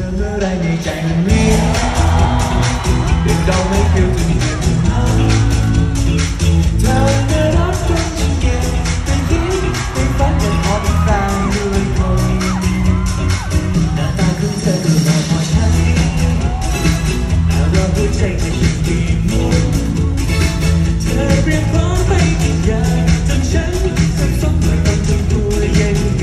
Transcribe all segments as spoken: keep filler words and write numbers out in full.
เมื่อไรในใจมันมีเด็กเราไม่เกี่ยวจะมีเพียงเธอเธอน่ารักจนฉันเก็บไปคิดไปฝันอยากขอเป็นแฟนด้วยคนหน้าตาของเธอก็น่าพอใช้แล้วเราหัวใจจะยิ่งดีหมดเธอเรียกร้องไปทุกอย่างจนฉันสับสนว่าต้องทำตัวยังไง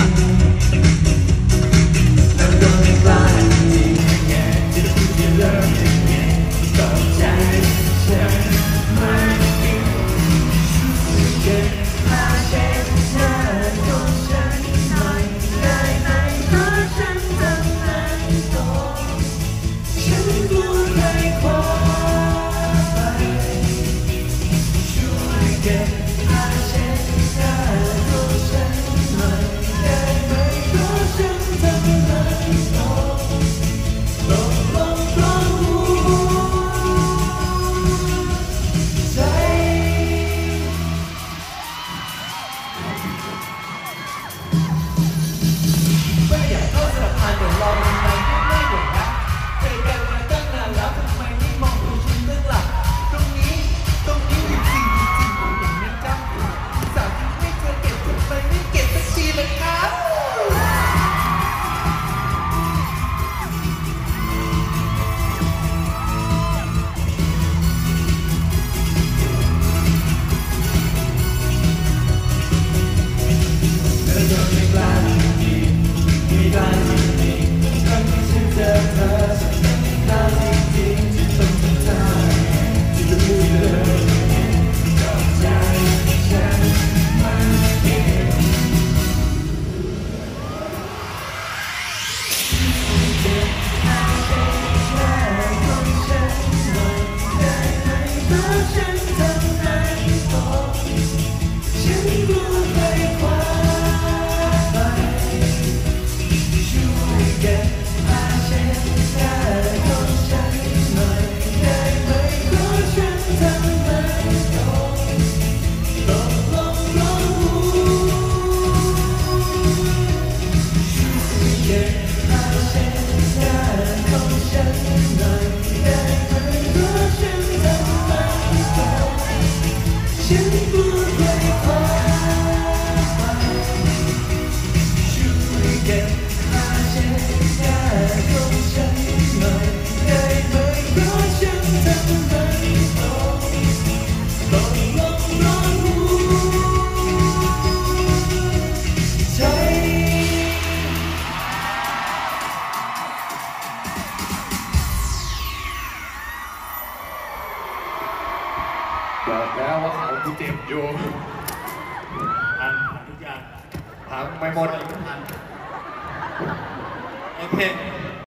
แล้วก็ไม่กล้าที่แค่จะพูดจะเลิกยังไงต่อใจฉันไม่คิดเก็บมาเช็ดหน้าของฉันหน่อยได้ไหมเพราะฉันทำงานต่อฉันกลัวใครคว้าไปช่วยเก็บมาเช็ดหน้าของฉันหน่อยได้ไหมเพราะฉันทำงานต่อตกลงเพราะหัวใจไม่อยากเข้าสลับทางเดี๋ยวรอมันไปไม่หมดนะเจอกันมาตั้งนานแล้วทำไมไม่มองดูฉันเรื่องหลักตรงนี้ตรงนี้มีสิ่งจริงๆผมยังไม่จำสาวที่ไม่เคยเก็บทำไมไม่เก็บสักทีเลยครับเธอจะไม่กล้าจริงๆไม่กล้าจริงๆครั้งที่ฉันเจอเธอฉันไม่กล้าจริงๆที่ต้องทำท่าที่จะพูดเลยจับใจฉันไม่เก็บเก็บมาเช็ดหน้าของฉันหน่อยได้ไหมเพราะฉันทำงานต่อฉันกลัวใครคว้าไปช่วยเก็บมาเช็ดหน้าของฉันหน่อยได้ไหมเพราะฉันทำงานต่อตกลงเพราะหัวช่วยเก็บมาเช็ดหน้าของฉันหน่อยได้ไหมเพราะฉันทำงานต่อฉันกลัวใครคว้าไปช่วยเก็บมาเช็ดหน้าของฉันหน่อยได้ไหมเพราะฉันทำงานต่อตกลงเพราะหัวใจบอกแล้วว่าเขากูเจ็บอยู่ทันทุกอย่างพังไม่หมดอีกทันโอเค